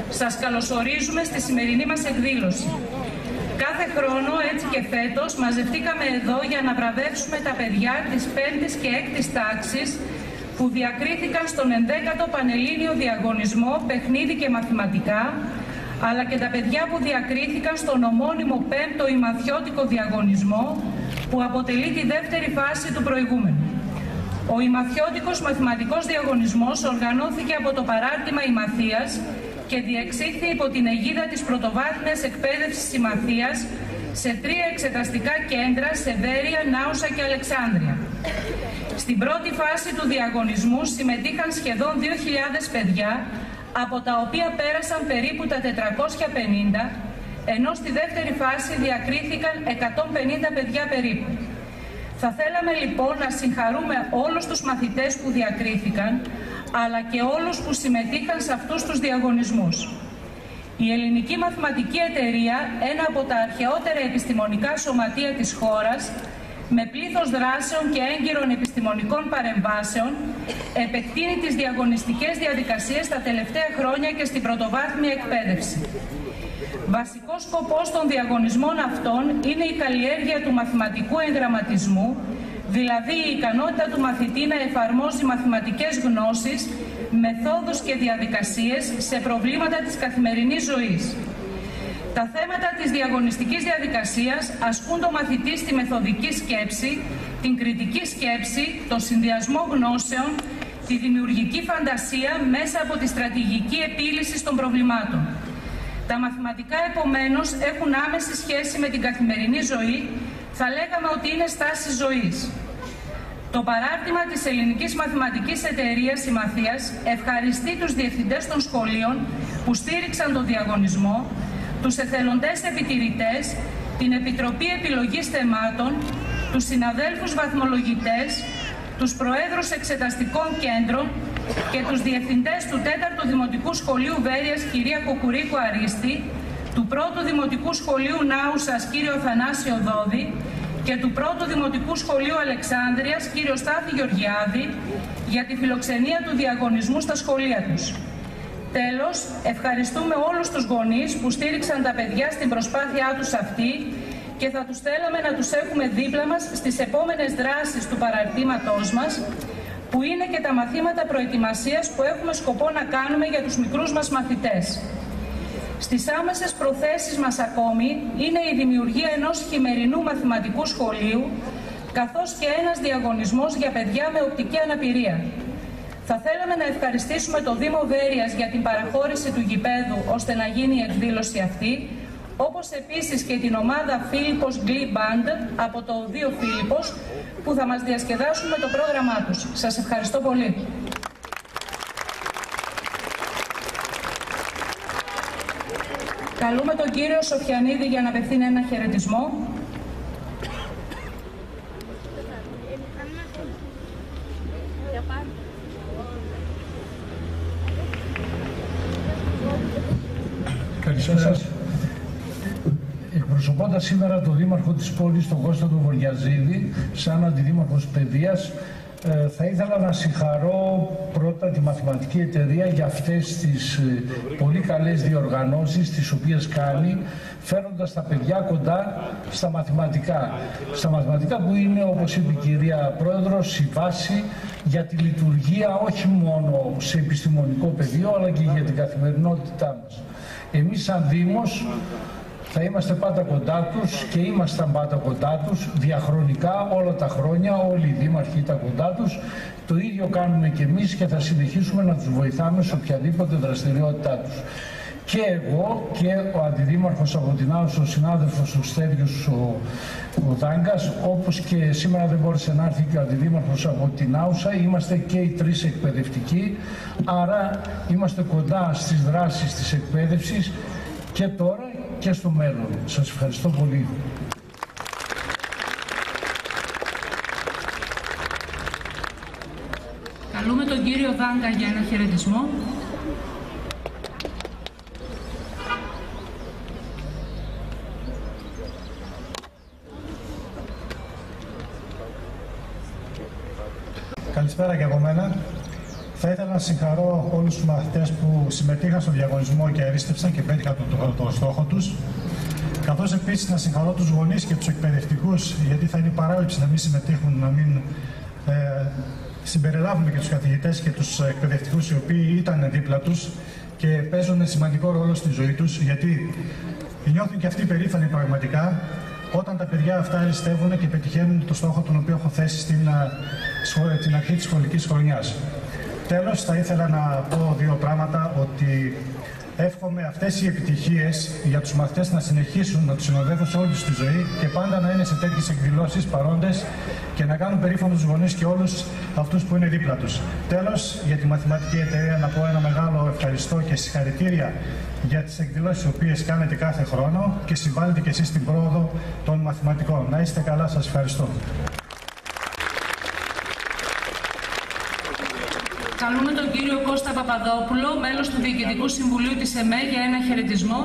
Σας καλωσορίζουμε στη σημερινή μας εκδήλωση. Κάθε χρόνο, έτσι και φέτος, μαζευτήκαμε εδώ για να βραβεύσουμε τα παιδιά της 5ης και 6ης τάξης που διακρίθηκαν στον 11ο Πανελλήνιο Διαγωνισμό Παιχνίδι και Μαθηματικά, αλλά και τα παιδιά που διακρίθηκαν στον ομώνυμο 5ο Ημαθιώτικο Διαγωνισμό, που αποτελεί τη δεύτερη φάση του προηγούμενου. Ο Ημαθιώτικος Μαθηματικός Διαγωνισμός οργανώθηκε από το παράρτημα Ημαθίας και διεξήχθη υπό την αιγίδα της πρωτοβάθμιας εκπαίδευσης Ημαθίας σε 3 εξεταστικά κέντρα σε Βέρεια, Νάουσα και Αλεξάνδρεια. Στην πρώτη φάση του διαγωνισμού συμμετείχαν σχεδόν 2.000 παιδιά, από τα οποία πέρασαν περίπου τα 450, ενώ στη δεύτερη φάση διακρίθηκαν 150 παιδιά περίπου. Θα θέλαμε λοιπόν να συγχαρούμε όλους τους μαθητές που διακρίθηκαν, αλλά και όλους που συμμετείχαν σε αυτούς τους διαγωνισμούς. Η Ελληνική Μαθηματική Εταιρεία, ένα από τα αρχαιότερα επιστημονικά σωματεία της χώρας, με πλήθος δράσεων και έγκυρων επιστημονικών παρεμβάσεων, επεκτείνει τις διαγωνιστικές διαδικασίες τα τελευταία χρόνια και στην πρωτοβάθμια εκπαίδευση. Βασικός σκοπός των διαγωνισμών αυτών είναι η καλλιέργεια του μαθηματικού εγγραμματισμού, δηλαδή η ικανότητα του μαθητή να εφαρμόζει μαθηματικές γνώσεις, μεθόδους και διαδικασίες σε προβλήματα της καθημερινής ζωής. Τα θέματα της διαγωνιστικής διαδικασίας ασκούν το μαθητή στη μεθοδική σκέψη, την κριτική σκέψη, το συνδυασμό γνώσεων, τη δημιουργική φαντασία μέσα από τη στρατηγική επίλυση των προβλημάτων. Τα μαθηματικά, επομένως, έχουν άμεση σχέση με την καθημερινή ζωή, θα λέγαμε ότι είναι στάση ζωής. Το παράρτημα της Ελληνικής Μαθηματικής Εταιρείας Ημαθίας ευχαριστεί τους διευθυντές των σχολείων που στήριξαν τον διαγωνισμό, τους εθελοντές επιτηρητές, την Επιτροπή Επιλογής Θεμάτων, τους συναδέλφους βαθμολογητές, τους προέδρους εξεταστικών κέντρων και τους διευθυντές του 4ου Δημοτικού Σχολείου Βέρειας κυρία Κοκουρίκου Αρίστη, του 1ου Δημοτικού Σχολείου Νάουσας κύριο Θανάσιο Δόδη και του 1ου Δημοτικού Σχολείου Αλεξάνδρειας κύριο Στάθη Γεωργιάδη για τη φιλοξενία του διαγωνισμού στα σχολεία τους. Τέλος, ευχαριστούμε όλους τους γονείς που στήριξαν τα παιδιά στην προσπάθειά τους αυτή και θα τους θέλαμε να τους έχουμε δίπλα μας στις επόμενες δράσεις του παραρτήματός μας, που είναι και τα μαθήματα προετοιμασίας που έχουμε σκοπό να κάνουμε για τους μικρούς μας μαθητές. Στις άμεσες προθέσεις μας ακόμη είναι η δημιουργία ενός χειμερινού μαθηματικού σχολείου, καθώς και ένας διαγωνισμός για παιδιά με οπτική αναπηρία. Θα θέλαμε να ευχαριστήσουμε το Δήμο Βέρειας για την παραχώρηση του γηπέδου ώστε να γίνει η εκδήλωση αυτή, όπως επίσης και την ομάδα Φίλιππος Glee Band από το Οδείο Φίλιππος που θα μας διασκεδάσουν με το πρόγραμμά τους. Σας ευχαριστώ πολύ. Καλούμε τον κύριο Σοφιανίδη για να απευθύνει ένα χαιρετισμό. Καλησπέρα σας. Εκπροσωπώντας σήμερα τον Δήμαρχο της πόλης, τον Κώστα τον Βορειαζίδη, σαν Αντιδήμαρχος Παιδείας, θα ήθελα να συγχαρώ πρώτα τη Μαθηματική Εταιρεία για αυτές τις πολύ καλές διοργανώσεις τις οποίες κάνει, φέροντας τα παιδιά κοντά στα μαθηματικά. Στα μαθηματικά που είναι, όπως είπε η κυρία Πρόεδρος, η βάση για τη λειτουργία όχι μόνο σε επιστημονικό πεδίο, αλλά και για την καθημερινότητά μας. Εμείς σαν Δήμος θα είμαστε πάντα κοντά τους και ήμασταν πάντα κοντά τους διαχρονικά όλα τα χρόνια, όλοι οι δήμαρχοι ήταν κοντά τους. Το ίδιο κάνουμε και εμείς και θα συνεχίσουμε να τους βοηθάμε σε οποιαδήποτε δραστηριότητά τους. Και εγώ και ο Αντιδήμαρχος από την Άουσα, ο συνάδελφος ο Στέργιος ο Δάγκας, όπως και σήμερα δεν μπόρεσε να έρθει και ο Αντιδήμαρχος από την Άουσα, είμαστε και οι τρεις εκπαιδευτικοί, άρα είμαστε κοντά στις δράσεις της εκπαίδευσης και τώρα και στο μέλλον. Σας ευχαριστώ πολύ. Καλούμε τον κύριο Δάγκα για ένα χαιρετισμό. Καλησπέρα και από μένα. Θα ήθελα να συγχαρώ όλους τους μαθητές που συμμετείχαν στο διαγωνισμό και αρίστευσαν και πέτυχαν το στόχο τους. Καθώς επίσης να συγχαρώ τους γονείς και τους εκπαιδευτικούς, γιατί θα είναι παράληψη να μην συμμετείχουν, να μην συμπεριλάβουμε και τους καθηγητές και τους εκπαιδευτικούς οι οποίοι ήταν δίπλα τους και παίζουν σημαντικό ρόλο στη ζωή τους, γιατί νιώθουν και αυτοί περήφανοι πραγματικά όταν τα παιδιά αυτά αριστεύουν και πετυχαίνουν το στόχο τον οποίο έχω θέσει στην αρχή της σχολικής χρονιάς. Τέλος, θα ήθελα να πω δύο πράγματα, ότι εύχομαι αυτές οι επιτυχίες για τους μαθητές να συνεχίσουν να τους συνοδεύουν σε όλη τη ζωή και πάντα να είναι σε τέτοιες εκδηλώσεις παρόντες και να κάνουν περήφανους τους γονείς και όλους αυτούς που είναι δίπλα τους. Τέλος, για τη Μαθηματική Εταιρεία να πω ένα μεγάλο ευχαριστώ και συγχαρητήρια για τις εκδηλώσεις τις οποίες κάνετε κάθε χρόνο και συμβάλλετε και εσείς στην πρόοδο των μαθηματικών. Να είστε καλά, σας ευχαριστώ. Καλούμε τον κύριο Κώστα Παπαδόπουλο, μέλος του Διοικητικού Συμβουλίου της ΕΜΕ, για ένα χαιρετισμό.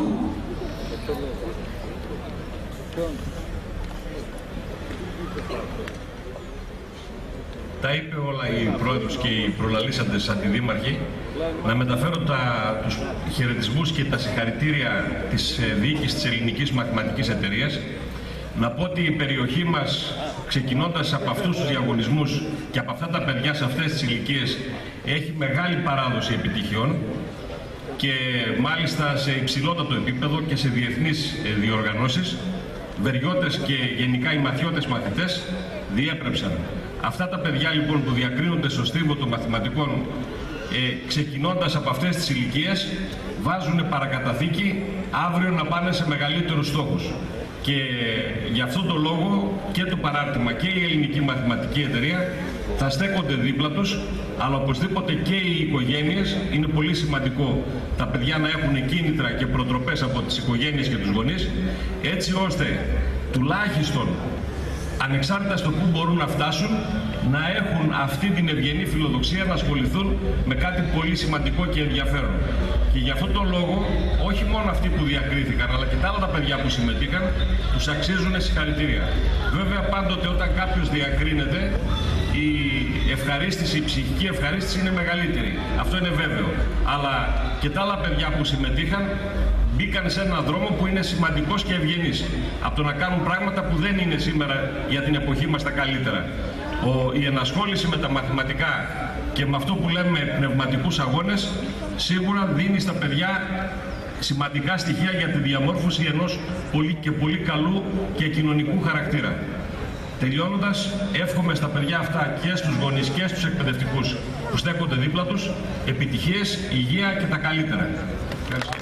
Τα είπε όλα η πρόεδρος και οι προλαλήσαντες αντιδήμαρχοι. Να μεταφέρω τους χαιρετισμούς και τα συγχαρητήρια της διοίκησης της Ελληνικής Μαθηματικής Εταιρείας. Να πω ότι η περιοχή μας, ξεκινώντας από αυτούς τους διαγωνισμούς και από αυτά τα παιδιά σε αυτές τις ηλικίες, έχει μεγάλη παράδοση επιτυχιών και μάλιστα σε υψηλότατο επίπεδο και σε διεθνείς διοργανώσεις. Βεριώτες και γενικά οι μαθιώτες μαθητές διέπρεψαν. Αυτά τα παιδιά λοιπόν που διακρίνονται στο στίβο των μαθηματικών, ξεκινώντας από αυτές τις ηλικίες, βάζουν παρακαταθήκη αύριο να πάνε σε μεγαλύτερους στόχους. Και γι' αυτόν τον λόγο και το παράρτημα και η Ελληνική Μαθηματική Εταιρεία θα στέκονται δίπλα τους, αλλά οπωσδήποτε και οι οικογένειες. Είναι πολύ σημαντικό τα παιδιά να έχουν κίνητρα και προτροπές από τις οικογένειες και τους γονείς, έτσι ώστε τουλάχιστον ανεξάρτητα στο πού μπορούν να φτάσουν, να έχουν αυτή την ευγενή φιλοδοξία να ασχοληθούν με κάτι πολύ σημαντικό και ενδιαφέρον. Και γι' αυτόν τον λόγο, όχι μόνο αυτοί που διακρίθηκαν, αλλά και τα άλλα τα παιδιά που συμμετείχαν, τους αξίζουν συγχαρητήρια. Βέβαια, πάντοτε όταν κάποιος διακρίνεται, η ευχαρίστηση, η ψυχική ευχαρίστηση είναι μεγαλύτερη. Αυτό είναι βέβαιο. Αλλά και τα άλλα παιδιά που συμμετείχαν μπήκαν σε έναν δρόμο που είναι σημαντικός και ευγενής, από το να κάνουν πράγματα που δεν είναι σήμερα για την εποχή μας τα καλύτερα. Η ενασχόληση με τα μαθηματικά και με αυτό που λέμε πνευματικούς αγώνες σίγουρα δίνει στα παιδιά σημαντικά στοιχεία για τη διαμόρφωση ενός πολύ καλού και κοινωνικού χαρακτήρα. Τελειώνοντας, εύχομαι στα παιδιά αυτά και στους γονείς και στους εκπαιδευτικούς που στέκονται δίπλα τους επιτυχίες, υγεία και τα καλύτερα. Ευχαριστώ.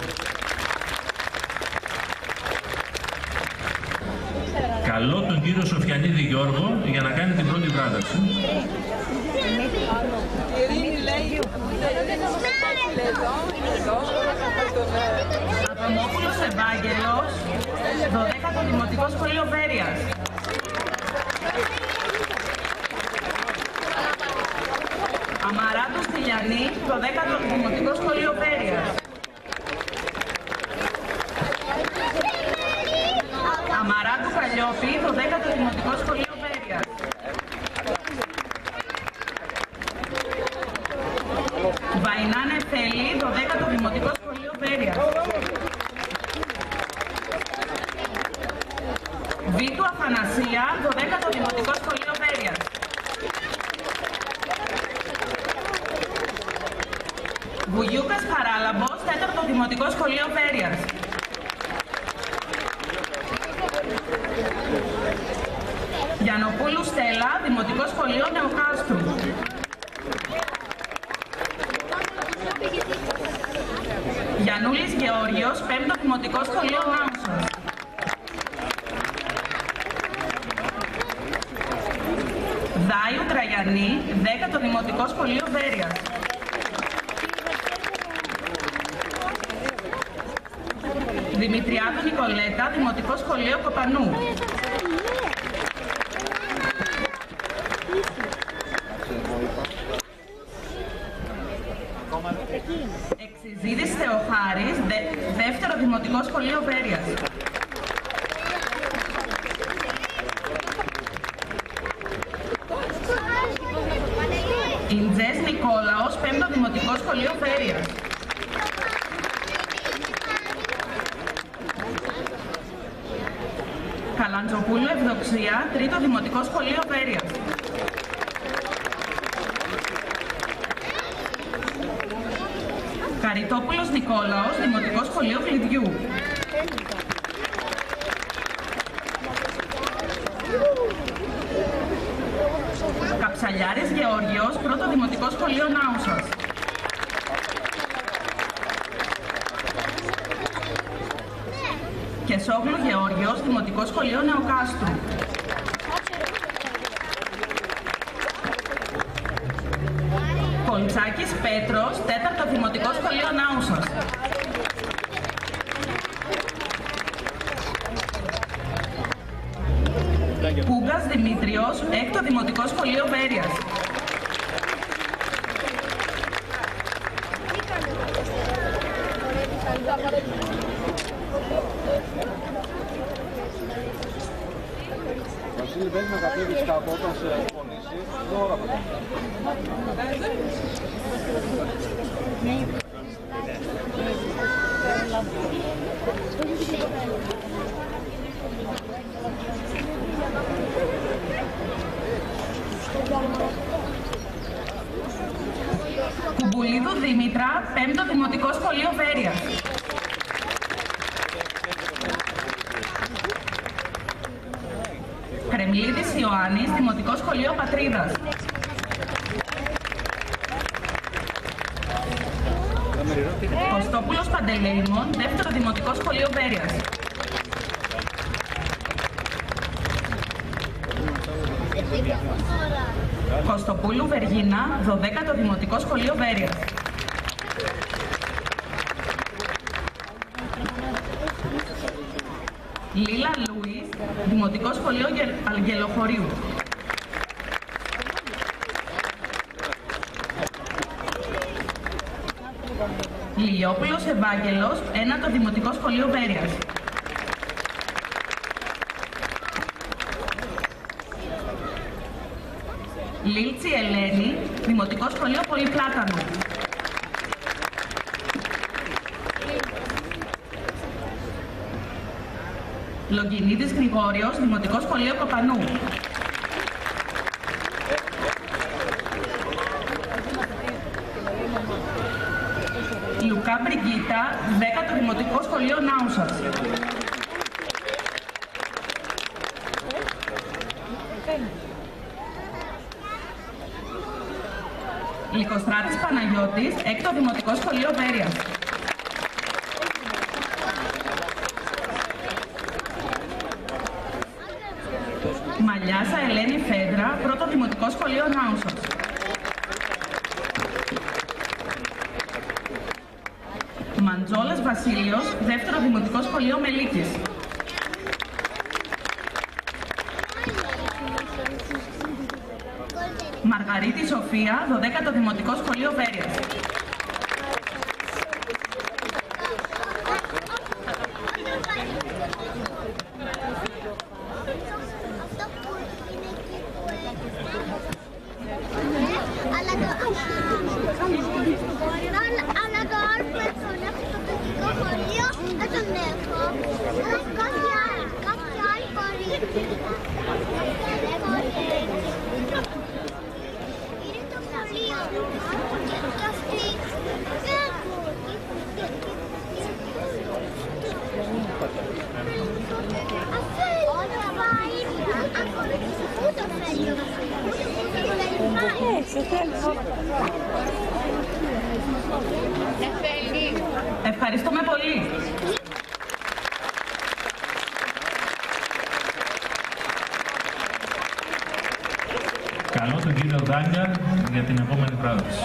Καλώ τον κύριο Σοφιανίδη Γιώργο για να κάνει την πρώτη βράδυση. Ατομόπουλος Ευάγγελος, 12ο Δημοτικό Σχολείο Βέρειας. Αμαράτος Τηλιανή, 12ο Δημοτικό Σχολείο Βέρειας. Αμαράτου Καλλιόπη, 12ο Δημοτικό Σχολείο Βέρειας. Βαϊνάνε Θέλη, 12ο Δημοτικό Σχολείο Βέρειας. Βίτου Αφανασία, 12ο Δημοτικό Σχολείο Βέρειας. Βουγιούκας Χαράλαμπος, 4ο Δημοτικό Σχολείο Βέρειας. Γιαννοπούλου Στέλλα, Δημοτικό Σχολείο Νεοκάστρου. Γιαννούλης Γεώργιος, 5ο Δημοτικό Σχολείο Νάμωσος. Δάιου Τραγιανή, 10ο Δημοτικό Σχολείο Βέρειας. Δημητριάδου Νικολέτα, Δημοτικό Σχολείο Κοπανού. Εξιζίδης Θεοχάρης, δεύτερο Δημοτικό Σχολείο Βέρειας. Ιντζές Νικόλαος, 5ο Μαντζοπούλου Ευδοξία, Τρίτο Δημοτικό Σχολείο Βέρειας. Χαριτόπουλος Νικόλαος, Δημοτικό Σχολείο Κλειδιού. Καψαλιάρης Γεώργιος, Πρώτο Δημοτικό Σχολείο Νάουσας. Κεσόγλου Γεώργιος, Δημοτικό Σχολείο Νεοκάστρου. Κολτσάκης Πέτρος, Τέταρτο Δημοτικό Σχολείο Νάουσας. Πούγκας Δημήτριος, Έκτο Δημοτικό Σχολείο Βέρειας. Βασίλη, δεν με κατέβεις κάτω όταν σε εκπονήσει, τώρα θα Κουμπουλίδου Δήμητρα, Πέμπτο Δημοτικό Σχολείο Βέρειας. Κρεμλίδης Ιωάννης, Δημοτικό Σχολείο Πατρίδας. Κωστόπουλος Παντελεήμων, Δεύτερο Δημοτικό Σχολείο Βέρειας. Κωστοπούλου Βεργίνα, 12ο Δημοτικό Σχολείο Βέρειας. Λίλα Λούις, Δημοτικό Σχολείο Αγγελοχωρίου. Λιόπουλος Ευάγγελος, 1ο Δημοτικό Σχολείο Βέρειας. Λίλτσι Ελένη, Δημοτικό Σχολείο Πολυπλάτανο. Λογκινίδης Γρηγόριος, Δημοτικό Σχολείο Κοπανού. Λουκά Μπριγκίτα, 10ο Δημοτικό Σχολείο Νάουσας. Λυκοστράτης Παναγιώτης, 6ο Δημοτικό Σχολείο Βέρειας. Μαλιάσα Ελένη Φέντρα, 1ο Δημοτικό Σχολείο Νάουσας. Μαντζόλας Βασίλειος, 2ο Δημοτικό Σχολείο Μελίκης. Μαργαρίτη Σοφία, 12ο Δημοτικό Σχολείο Βέρειας. Ευχαριστούμε πολύ. Καλώ τον κύριο Δάγκα για την επόμενη πρόταση.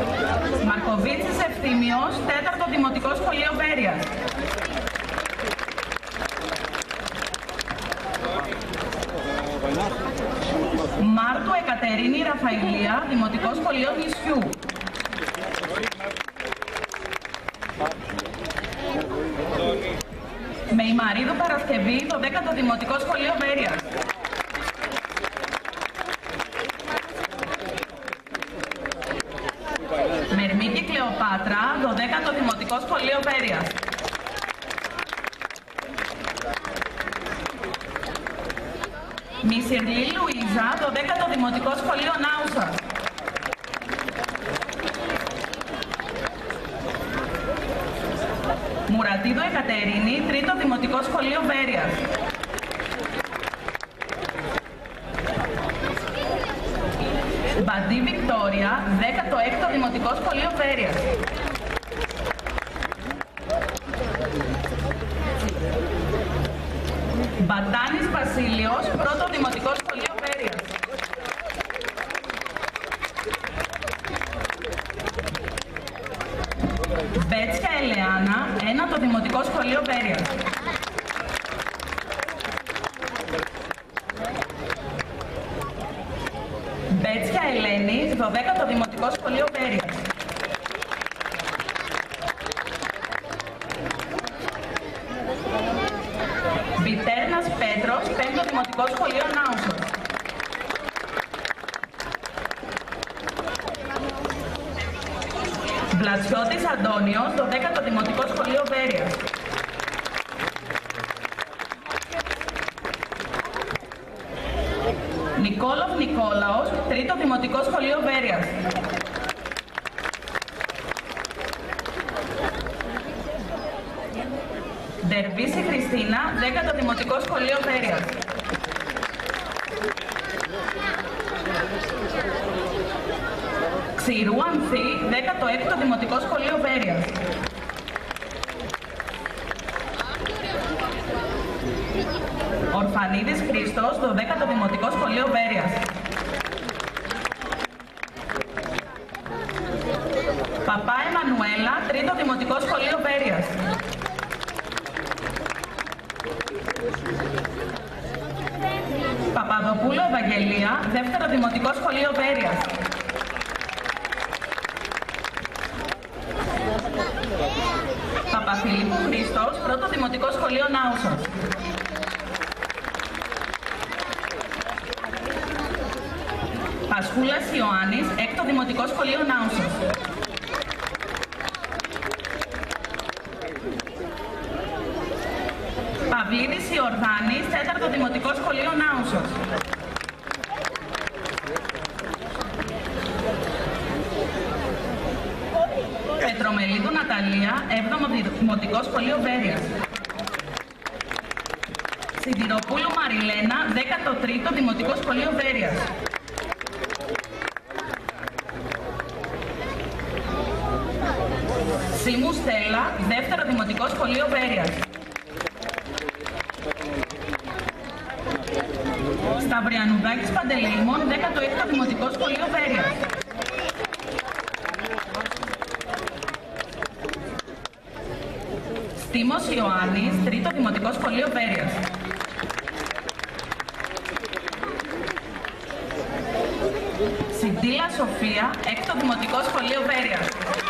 Μαρκοβίτσης Ευθύμιος, 4ο Δημοτικό Σχολείο Βέρειας. Ραφαηλία, Δημοτικό Σχολείο Νησιού. Μεϊμαρίδου Παρασκευή, 12ο Δημοτικό Σχολείο Βέρειας. Μερμίκη Κλεοπάτρα, 12ο Δημοτικό Σχολείο Βέρειας. Μισηρλή Λουίζα, 12ο Δημοτικό Σχολείο Νάουσας. Μουρατίδου Εκατερίνη, 3ο Δημοτικό Σχολείο Βέρειας. Μπαντή Βικτόρια, 16ο Δημοτικό Σχολείο Βέρειας. Μπατάνης Βασίλειος, 1ο Δημοτικό Σχολείο Βέρειας. Μπέτσια Ελεάνα, 1ο Δημοτικό Σχολείο Βέρειας. Μπέτσια Ελένη, 12ο Δημοτικό Σχολείο Βέρειας. Βιτέρνας Πέτρος, 5ο Δημοτικό Σχολείο Νάουσος. Βλατσιώτης Αντώνιος, 12ο Δημοτικό Σχολείο Βέρειας. Νικόλοφ Νικόλαος, 3ο Δημοτικό Σχολείο Βέρειας. Ντερβίση Χριστίνα, 10ο Δημοτικό Σχολείο Βέρειας. Ξηρού Ανθή, 16ο Δημοτικό Σχολείο Βέρειας. Ορφανίδης Χρήστος, 12ο Δημοτικό Σχολείο Βέρειας. Παπά Εμμανουέλα, 3ο Δημοτικό Σχολείο Βέρειας. Παπαδοπούλου Ευαγγελία, 2ο Δημοτικό Σχολείο Βέρειας. Παπαφιλίππου Χρήστος, 1ο Δημοτικό Σχολείο Νάουσας. Πασχούλας Ιωάννης, 6ο Δημοτικό Σχολείο Νάουσας. Παυλίδης Ιορδάνης, 4ο Δημοτικό Σχολείο Νάουσος. Πετρομελίδου Ναταλία, 7ο Δημοτικό Σχολείο Βέρειας. Σιδηροπούλου Μαριλένα, 13ο Δημοτικό Σχολείο Βέρειας. Σίμου Στέλλα, 2ο Δημοτικό Σχολείο Βέρειας. Σταυριανουδάκης Παντελεήμων, 16ο Δημοτικό Σχολείο Βέρειας. Στίμος Ιωάννης, 3ο Δημοτικό Σχολείο Βέρειας. Συντήλα Σοφία, 6ο Δημοτικό Σχολείο Βέρειας.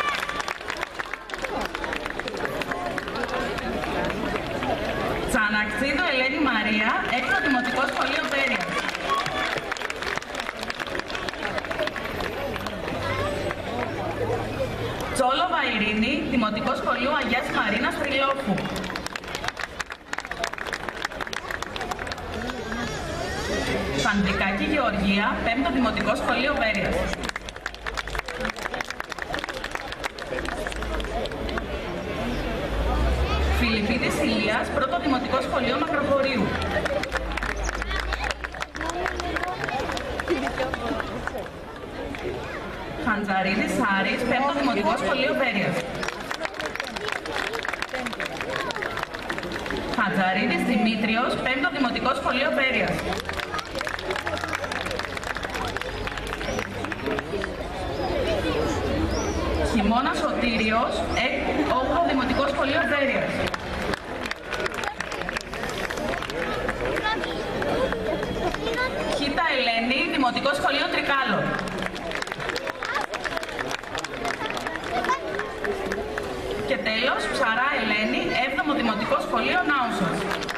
Τσαναξίδου Ελένη Μαρία, 6ο Δημοτικό Σχολείο Βέρειας. Τσόλοβα Ειρήνη, Δημοτικό Σχολείο Αγίας Μαρίνας Τριλόφου. Φανδρικάκη Γεωργία, 5ο Δημοτικό Σχολείο Βέρειας. Φιλιππίδης Ηλίας, 1ο Δημοτικό Σχολείο Μακροχωρίου. Χαντζαρίδης Άρης, 5ο Δημοτικό Σχολείο Βέρειας. Χαντζαρίδης Δημήτριος, 5ο Δημοτικό Σχολείο Βέρειας. Χειμώνα Σωτήριος, 8ο Δημοτικό Σχολείο Βέρειας. Χίτα Ελένη, Δημοτικό Σχολείο Τρικάλων. Σχολείο Νάουσας.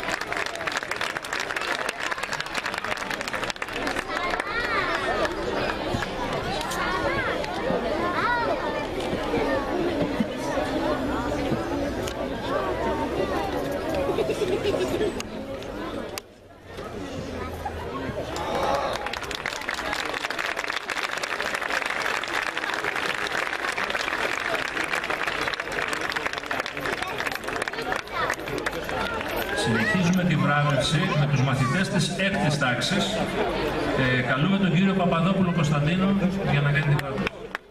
Συνεχίζουμε τη βράβευση με τους μαθητές της 6ης τάξης. Καλούμε τον κύριο Παπαδόπουλο Κωνσταντίνο για να κάνει τη βράβευση.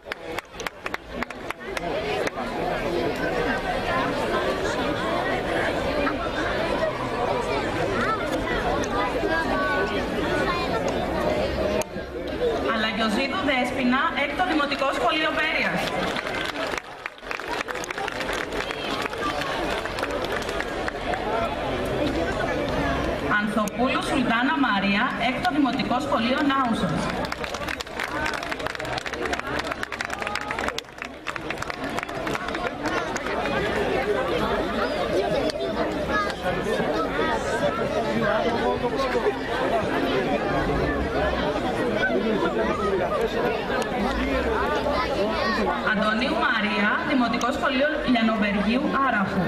Αλαγιοζίδου Δέσποινα, 6ο Δημοτικό Σχολείο Βέρειας. Ανθοπούλου Σουλτάνα Μαρία, 6ο Δημοτικό Σχολείο Νάουσας. Αντωνίου Μαρία, Δημοτικό Σχολείο Λιανοβεργίου Άραχου.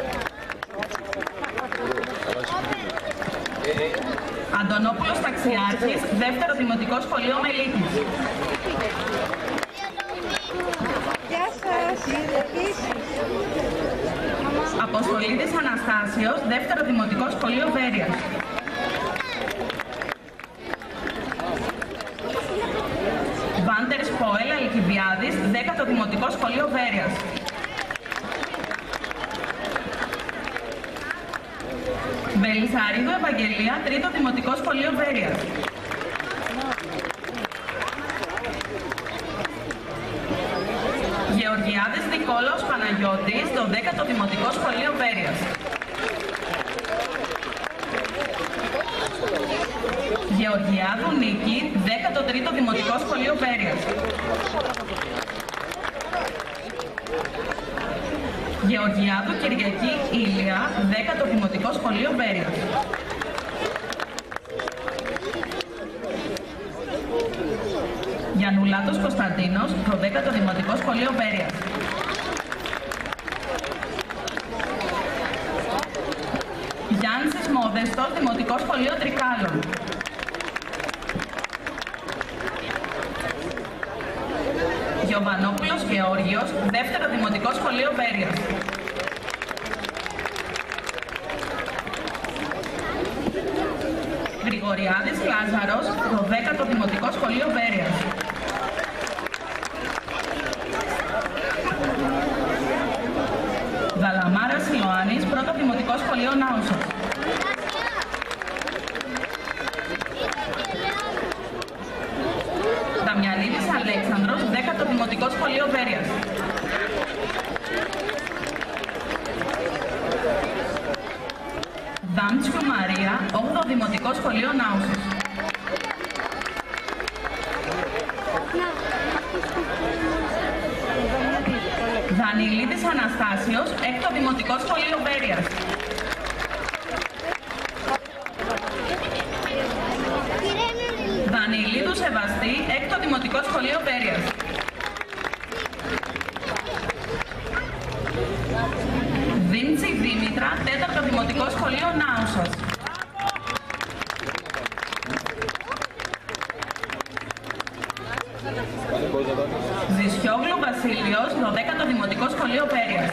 Αντωνόπουλος Ταξιάρχης, 2ο Δημοτικό Σχολείο Μελίτης. Αποστολίδης Αναστάσιος, 2ο Δημοτικό Σχολείο Βέρειας. Βάντερς Πόελ Αλκιβιάδης, 10ο Δημοτικό Σχολείο Βέρειας. Μπελισσαρίδου Ευαγγελία, 3ο Δημοτικό Σχολείο Βέρειας. Γεωργιάδης Νικόλαος Παναγιώτης, 12ο Δημοτικό Σχολείο Βέρειας. Γεωργιάδου Νίκη, 13ο Δημοτικό Σχολείο Βέρειας. Γεωργιάδου Κυριακή Ήλια, 10ο Δημοτικό Σχολείο Βέρειας. Γιαννουλάτος Κωνσταντίνος, 12ο Δημοτικό Σχολείο Βέρειας. Γιάννησης Μόδεστος, Δημοτικό Σχολείο Τρικάλων. Γιωβανόπουλος Γεώργιος, 2ο Δημοτικό Σχολείο Βέρειας. Γρηγοριάδης Λάζαρος, 12ο Δημοτικό Σχολείο Βέρειας. Δαλαμάρας Ιωάννης, 1ο Δημοτικό Σχολείο Νάουσας. Δαμιανίδης Αλέξανδρος, 10ο Δημοτικό Σχολείο Βέρειας. Δάμτσιου Μαρία, 8ο Δημοτικό Σχολείο Νάουσας. Δανιλίδης Αναστάσιος, 6ο Δημοτικό Σχολείο Βέρειας. Δανιλίδου Σεβαστή, 6ο Δημοτικό Σχολείο Βέρειας. Δήμτσι Δήμητρα, 4ο Δημοτικό Σχολείο Νάουσας. Ζησιόγλου Βασίλειος, 12ο Δημοτικό Σχολείο Βέρειας.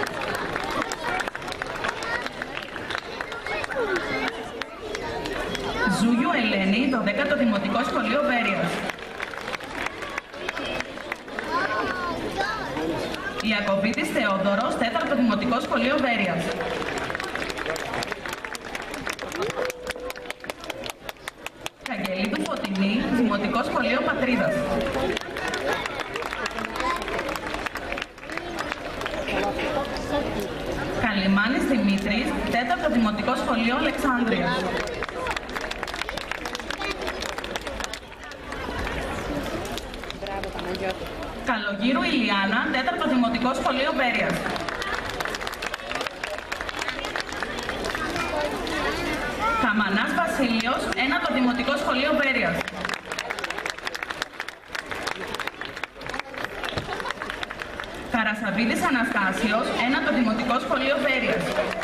Ζούγιου Ελένη, 12ο Δημοτικό Σχολείο Βέρειας. Ιακωβίτης Θεόδωρος, 4ο Δημοτικό Σχολείο Βέρειας. Καγγελίδου Φωτεινή, Δημοτικό Σχολείο Πατρίδας. Καλιμάνης Δημήτρης, 4ο Δημοτικό Σχολείο Αλεξάνδρειας. Καλογύρου Ηλιάνα, 4ο Δημοτικό Σχολείο Βέρειας. Δημοτικό Σχολείο Βέρειας. Καρασαβίδης Αναστάσιος, 1ο Δημοτικό Σχολείο Βέρειας.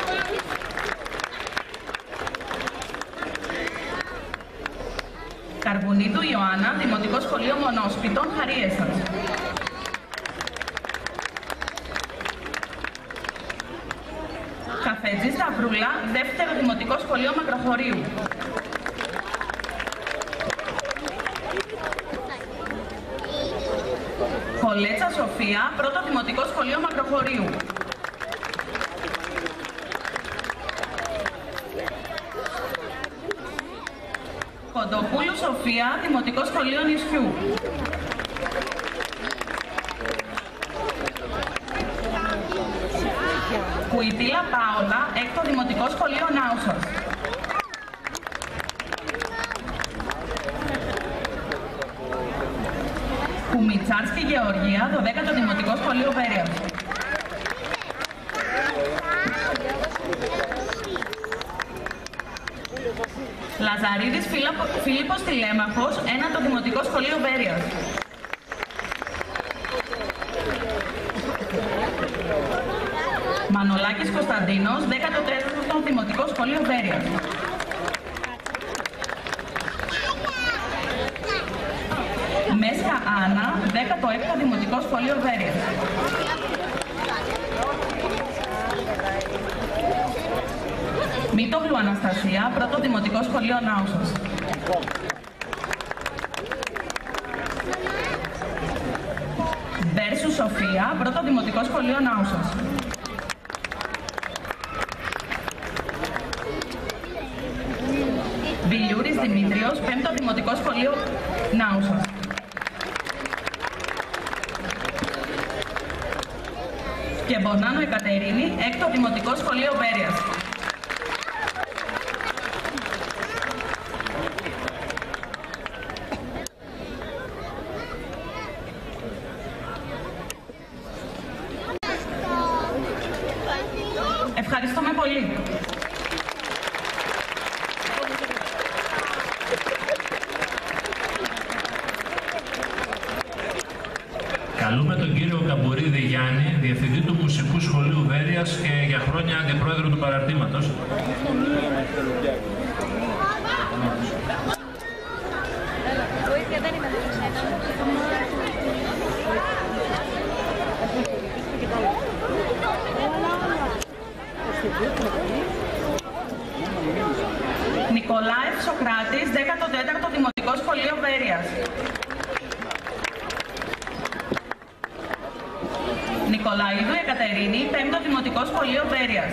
Καρβουνίδου Ιωάννα, Δημοτικό Σχολείο Μονόσπιτων, Χαρίεσας. Καφέτζη Σταυρούλα, 2ο Δημοτικό Σχολείο Μακροχωρίου. Κολέτσα Σοφία, 1ο Δημοτικό Σχολείο Μακροχωρίου. Κοντοπούλου Σοφία, Δημοτικό Σχολείο Νησιού. Κουιτήλα Πάολα, 6ο Δημοτικό Σχολείο Νάουσας. Κουμιτσάρσκι Γεωργία, 12ο Δημοτικό Σχολείο Βέρειας. Λαζαρίδης Φίλιππος Τηλέμαχος, 1ο Δημοτικό Σχολείο Βέρειας. Μανολάκης Κωνσταντίνος, 14ο Δημοτικό Σχολείο Βέρειας. Μέσκα Άννα, 16ο Δημοτικό Σχολείο Βέρειας. Μήτογλου Αναστασία, 1ο Δημοτικό Σχολείο Νάουσας. Βέρσου Σοφία, 1ο Δημοτικό Σχολείο Νάουσας. Βιλιούρης Δημήτριος, 5ο Δημοτικό Σχολείο Νάουσας. Και Μπονάνο Εκατερίνη, 6ο Δημοτικό Σχολείο Βέρειας. Ευχαριστούμε πολύ. Καλούμε τον κύριο Καμπουρίδη Γιάννη, Διευθυντή του Μουσικού Σχολείου Βέρειας και για χρόνια Αντιπρόεδρο του Παραρτήματος. Νικολάев Σοκράτης, 14ο Δημοτικό Σχολείο Βέρειας. Νικολαίδου Εκατερίνη, 5ο Δημοτικό Σχολείο Βέρειας.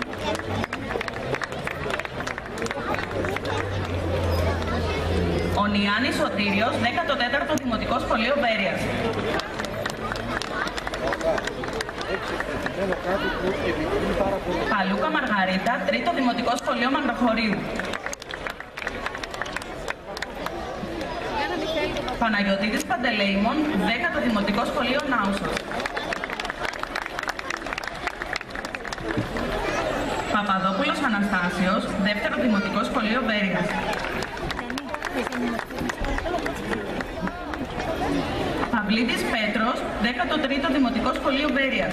Ονιάννης Σωτήριος, 14ο Δημοτικό Σχολείο Βέρειας. Παλούκα Μαργαρίτα, 3ο Δημοτικό Σχολείο Μακροχωρίου. Παναγιωτίδης Παντελεήμων, 10ο Δημοτικό Σχολείο Νάουσας. Παπαδόπουλος Αναστάσιος, 2ο Δημοτικό Σχολείο Βέρειας. Παυλίδης Πέτρος, 13ο Δημοτικό Σχολείο Βέρειας.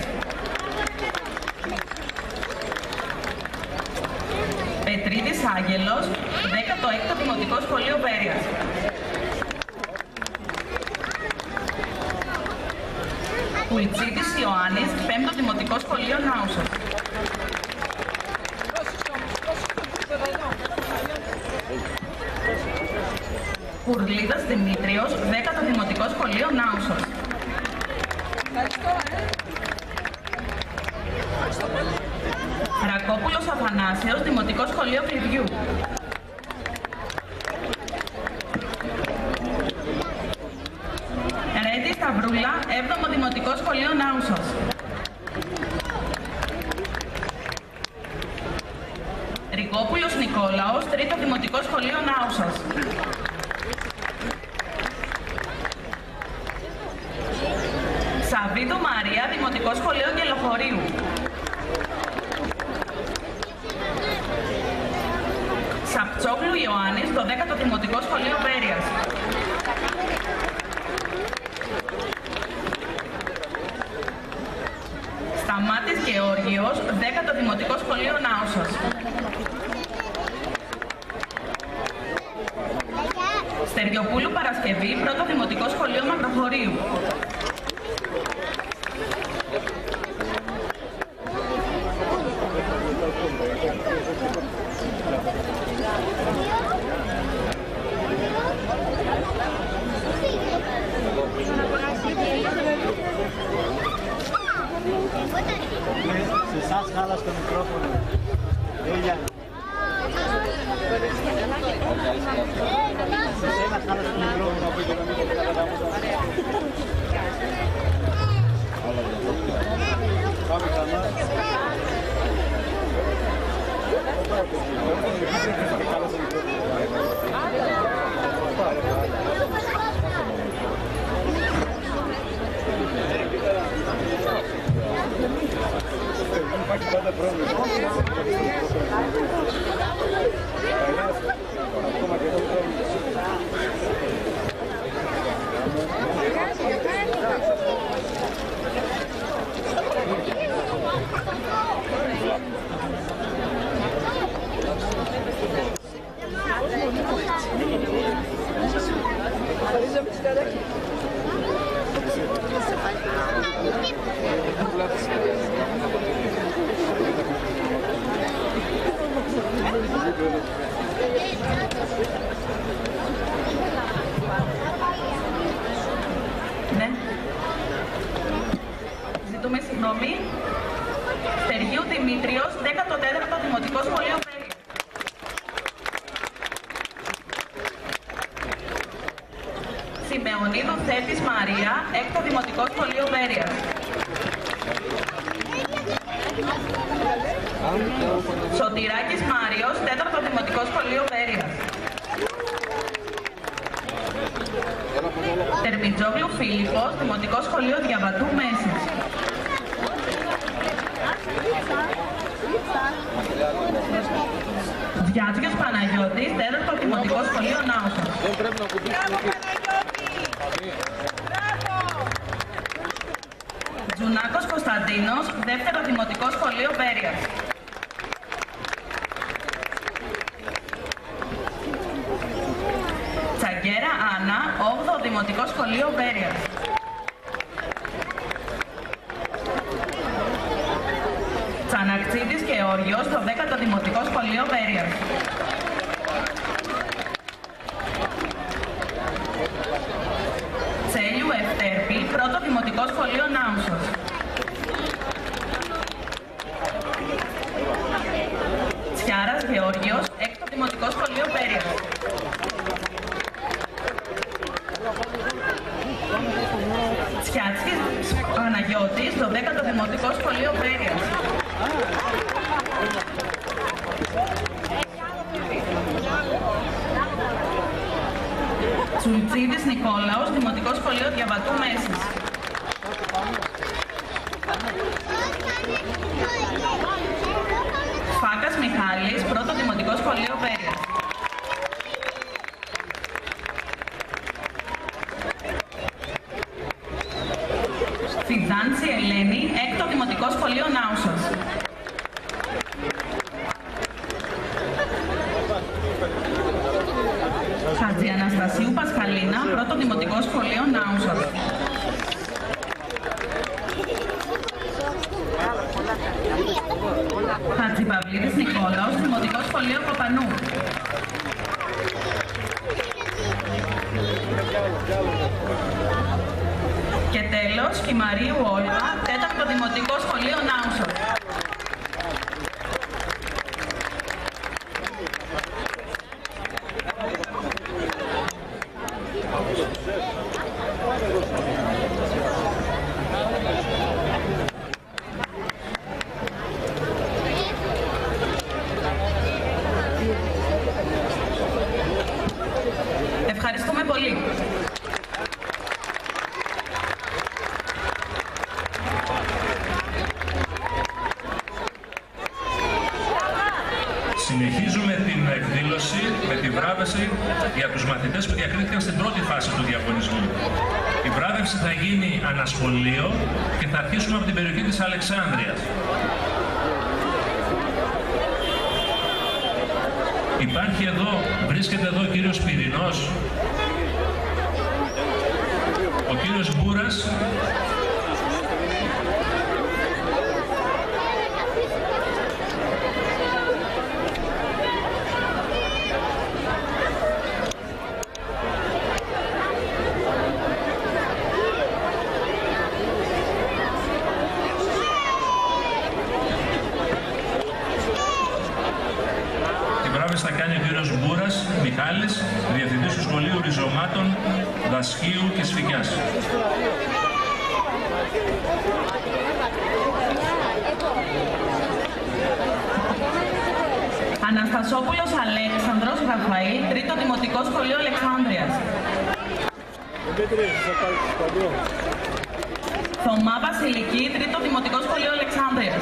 Πετρίδης Άγγελος, 16ο Δημοτικό Σχολείο Βέρειας. Πουλτσίτης Ιωάννης, 5ο Δημοτικό Σχολείο Νάουσας. Κουρλίδας Δημήτριος, 10ο Δημοτικό Σχολείο Νάουσας. Ρακόπουλος Αφανάσιος, Δημοτικό Σχολείο Φλιβιού. Ρέτη Σταυρούλα, 7ο Δημοτικό Σχολείο Νάουσας. Ρικόπουλος Νικόλαος, 3ο Δημοτικό Σχολείο Νάουσας. Σαββίδου Μαρία, Δημοτικό Σχολείο Γελοχωρίου. Σαπτσόγλου Ιωάννης, το 10ο Δημοτικό Σχολείο Πέρειας. Σταμάτης Γεώργιος, 10ο Δημοτικό Σχολείο Νάουσας. Στεριοπούλου Παρασκευή, 1ο Δημοτικό Σχολείο Μακροχωρίου. Σε εσάς χάλασε το μικρόφωνο. Σε εσένα χάλασε το μικρόφωνο. Πάμε ξανά. Υπάρχει πάντα πρόβλημα. Ακόμα και εδώ Ναι. Ζητούμε συγγνώμη. Στεργίου Δημήτριος, 14ο Δημοτικό Σχολείο Πέρειας. Σιμεωνίδου Θέτης Μαρία, 6ο Δημοτικό Σχολείο Πέρειας. Σωτηράκης Μάριος, 4ο Δημοτικό Σχολείο Πέρειας. Τερμιτζόγλου Φίλιππος, Δημοτικό Σχολείο Διαβατού Μέσης. Διάτζιος Παναγιώτης, 4ο Δημοτικό Σχολείο Νάουσας. δεν πρέπει να κουμπίσουμε εκεί. Τζουνάκος Κωνσταντίνος, 2ο Δημοτικό Σχολείο Πέρειας. Τσαγκέρα Άννα, 8ο Δημοτικό Σχολείο Πέρειας. Τσανακτσίδης Γεώργιος, το 10ο Δημοτικό Σχολείο Πέρειας. Τσέλιου Ευτέρπη, 1ο Δημοτικό Σχολείο Νάουσας. Τσιάρας Γεώργιος, 6ο Δημοτικό Σχολείο Πέρειας. Τσιάτσκης Παναγιώτης, το 10ο Δημοτικό Σχολείο Πέρειας. Τσουλτσίδης Νικόλαος, Δημοτικό Σχολείο Διαβατού Μέσης. Φάκας Μιχάλης, 1ο Δημοτικό Σχολείο Πέρειας. Φιδάνση Ελένη, 6ο Δημοτικό Σχολείο Νάουσας. Χατζιαναστασίου Πασχαλίνα, 1ο Δημοτικό Σχολείο Νάουσας. Χατζιπαυλίδης Νικόλαος, Δημοτικό Σχολείο Κοπανού. Και τέλος, Κιμαρίου Όλγα, 4ο Δημοτικό Σχολείο Νάουσας. Ευχαριστούμε πολύ. Συνεχίζουμε την εκδήλωση με τη βράβευση για τους μαθητές που διακρίθηκαν στην πρώτη φάση του διαγωνισμού. Η βράβευση θα γίνει ανασχολείο και θα αρχίσουμε από την περιοχή της Αλεξάνδρειας. Βρίσκεται εδώ ο κύριος Πυρηνός, ο κύριος Μπούρας, θα κάνει ο κύριος Μπούρας Μιχάλης, Διευθυντής του Σχολείου Ριζωμάτων Δασχείου και Σφυγιάς. Αναστασόπουλος Αλέξανδρος Ραφαήλ, Τρίτο Δημοτικό Σχολείο Αλεξάνδρειας. Θωμά Βασιλική, Τρίτο Δημοτικό Σχολείο Αλεξάνδρειας.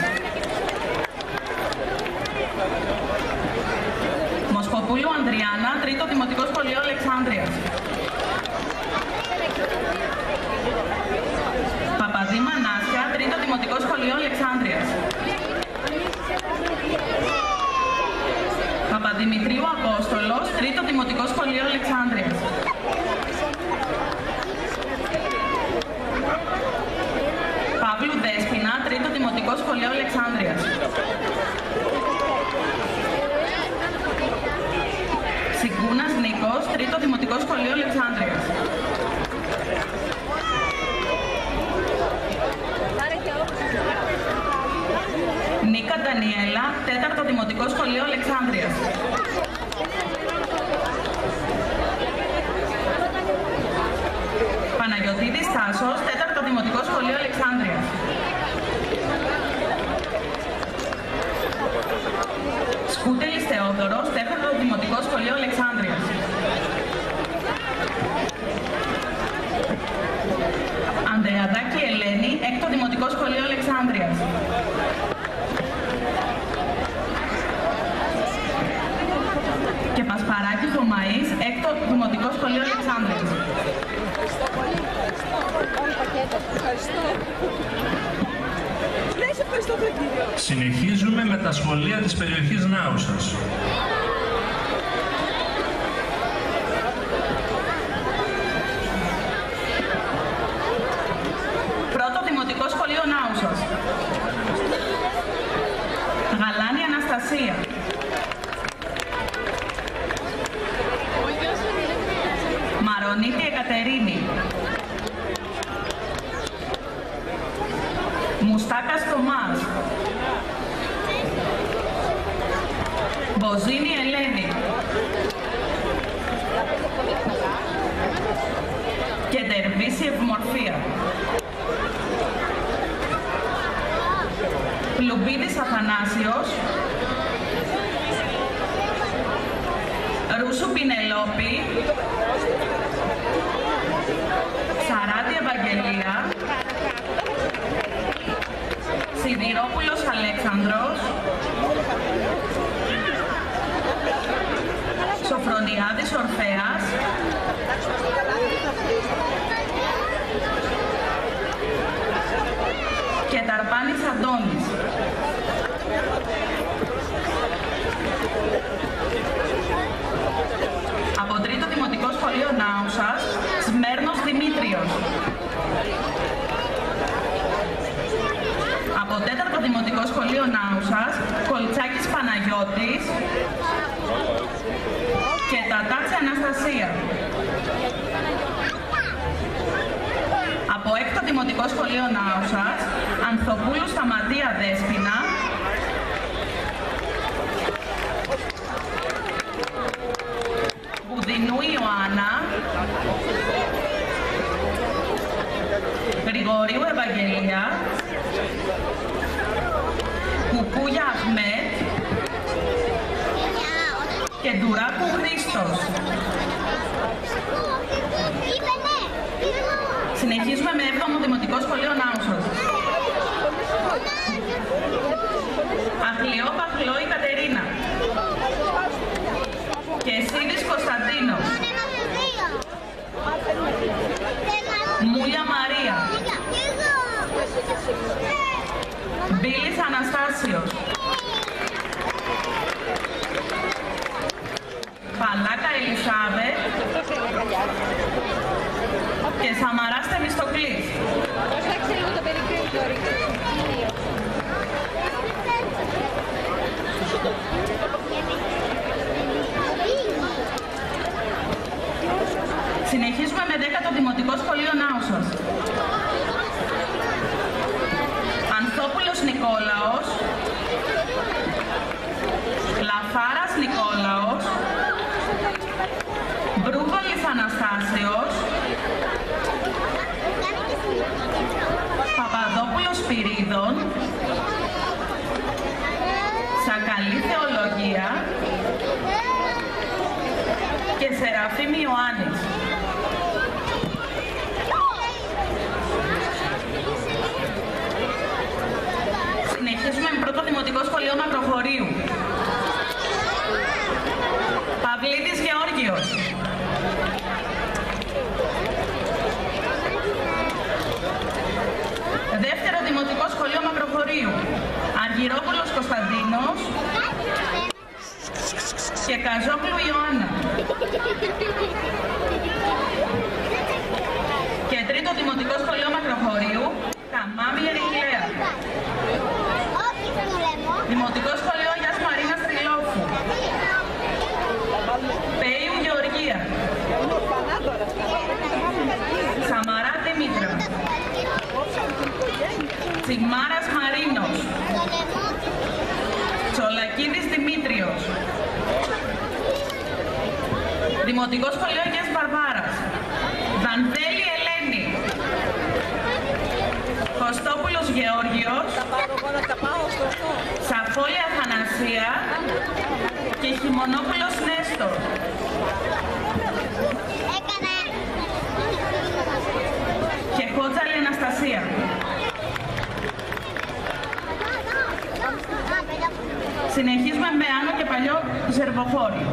Μοσχοπούλου Ανδριάννα, Τρίτο Δημοτικό Σχολείο Αλεξάνδρειας. Παπαδήμα Νάσια, Τρίτο Δημοτικό Σχολείο Αλεξάνδρειας. Παπαδημητρίου Απόστολος, Τρίτο Δημοτικό Σχολείο Αλεξάνδρειας. Παύλου Δέσποινα, Τρίτο Δημοτικό Σχολείο Αλεξάνδρειας. Σικούνας Νίκος, Τρίτο Δημοτικό Σχολείο Αλεξάνδρειας. Νίκα Ντανιέλα, Τέταρτο Δημοτικό Σχολείο Αλεξάνδρειας. Παναγιωτίδης Τάσος, Τέταρτο Δημοτικό Σχολείο Αλεξάνδρειας. Σκούτελης Θεόδωρος, Τέταρτο Δημοτικό Σχολείο Αλεξάνδρειας. Ανδρεαδάκη Ελένη, Έκτο Δημοτικό Σχολείο Αλεξάνδρειας. Και Πασπαράκη Θωμαής, Έκτο Δημοτικό Σχολείο Αλεξάνδρειας. Συνεχίζουμε με τα σχολεία της περιοχής Νάουσας. Πρώτο Δημοτικό Σχολείο Νάουσας. Γαλάνη Αναστασία. Μαρονίτη Εκατερίνη. Μουστάκας Θωμάς. Μποζίνη Ελένη. Και Τερβίση Ευμορφία. Πλουμπίδης Αθανάσιος. Ρούσου Πινελόπη. Σαράτη Ευαγγελία. Σιδηρόπουλος Αλέξανδρος. Σοφρονιάδης Ορφέας. Και Ταρπάνης Αντώνης. Από Τρίτο Δημοτικό Σχολείο Νάουσας, Σμέρνος Δημήτριος. Από Τέταρτο Δημοτικό Σχολείο Νάουσας, Κολτσάκης Παναγιώτης και Τατάτση Αναστασία. Από Έκτο Δημοτικό Σχολείο Νάουσας, Ανθοπούλου Σταματία Δέσποινα Μπουδινού Ιωάννα, Γρηγορίου Ευαγγελία, Κουκούγια Αχμέτ και Ντουράκου Χρήστος. Συνεχίζουμε με 7ο Δημοτικό Σχολείο Νάουσας. Αχλιό Παχλό η Κατερίνα. Και Σίδης Μπίλης Αναστάσιος. Παλάκα Ελισάβετ και Σαμαράς Θεμιστοκλής. Συνεχίζουμε με 10ο Δημοτικό Σχολείο Νάουσας. Ανθόπουλος Νικόλαος, Λαφάρας Νικόλαος, Μπρούβολης Αναστάσεως, Παπαδόπουλος Σπυρίδων, Σακαλή Θεολογία και Σεραφείμ Ιωάννης. Συνεχίζουμε με πρώτο Δημοτικό Σχολείο Μακροχωρίου. Παυλίδης Γεώργιος. Δεύτερο Δημοτικό Σχολείο Μακροχωρίου. Αργυρόπουλος Κωνσταντίνος και Καζόγλου Ιωάννα. Και τρίτο Δημοτικό Σχολείο Μακροχωρίου. Καμάμι Ερυκλέα. Δημοτικό Σχολείο Αγιάς Μαρίνας Τριλόφου. Πέιου Γεωργία. Σαμαρά Δήμητρα. Τσιμάρας Μαρίνος. Τσολακίδης Δημήτριος. Δημοτικό Σχολείο Αγίας Βαρβάρας. Δανδέλη Ελένη. Κωστόπουλος Γεώργιος. Σαφόλη Αθανασία και Χιμονόπουλος Νέστορ. Και Κότζαλη Αναστασία. Συνεχίζουμε με Άνω και Παλιό Ζερβοχώρι.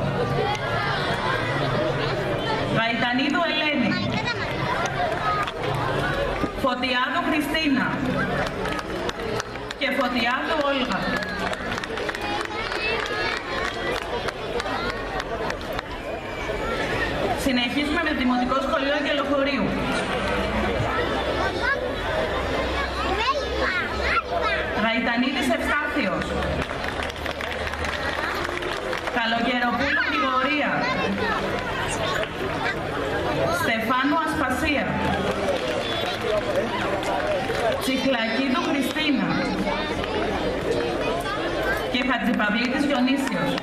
Γαϊτανίδου Ελένη. Φωτιάδου Χριστίνα και Φωτιάδου Όλγα. Συνεχίζουμε με το Δημοτικό Σχολείο Αγγελοχωρίου. Γαϊτανίδης Ευστάθιος. Καλογεροπούλου Γρηγορία. Στεφάνου Ασπασία. Τσιχλακίδου Χριστίνα και Χατζηπαυλίτης Διονύσιος.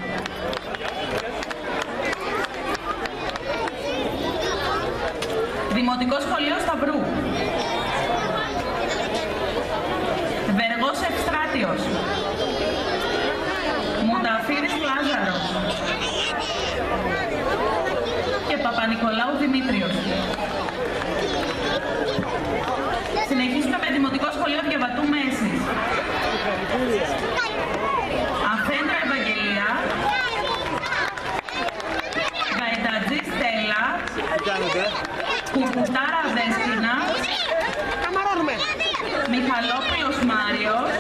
Δημοτικό Σχολείο Σταυρού. Βεργός Ευστράτιος. Μουνταφύρης Λάζαρος και Παπα-Νικολάου Δημήτριος. Συνεχίζουμε με Δημοτικό Σχολείο Διαβατού Μέσης. Αφέντρα Ευαγγελία. Γαϊτατζή Στέλλα. Κουκουτάρα Δέστινα. Μιχαλόπουλος Μάριος.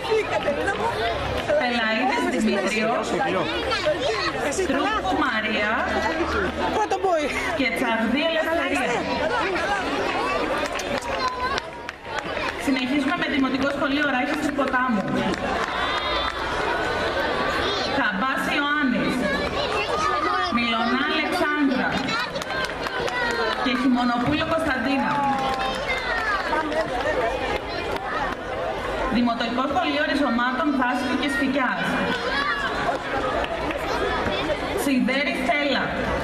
Πελαΐδης Δημήτριος. Τρούκου Μαρία και Τσαρδί Ελευθερία. Συνεχίζουμε με Δημοτικό Σχολείο Ράχης του Ποτάμου. Καμπάς Ιωάννης. Μιλωνά Αλεξάνδρα και Χιμονοπούλου Κωνσταντίνα. Δημοτικό Σχολείο Ριζωμάτων Δάσκου και Σφικιάς. Σιδέρη Στέλλα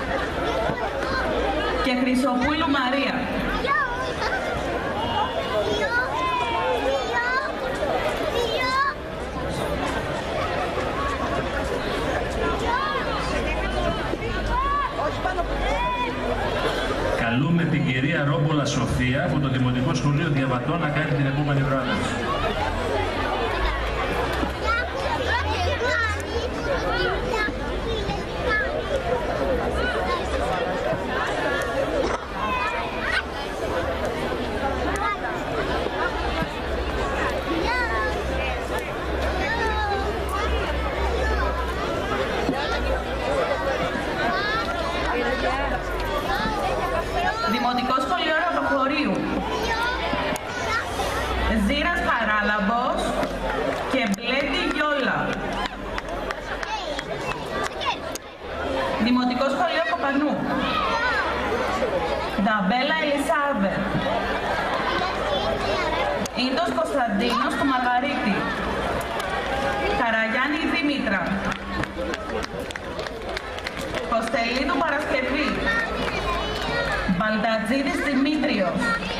και Χρυσοπούλου Μαρία. Καλούμε την κυρία Ρόμπολα Σοφία από το Δημοτικό Σχολείο Διαβατών να κάνει την επόμενη βράδυση. Αμπατζίδης Δημήτριος.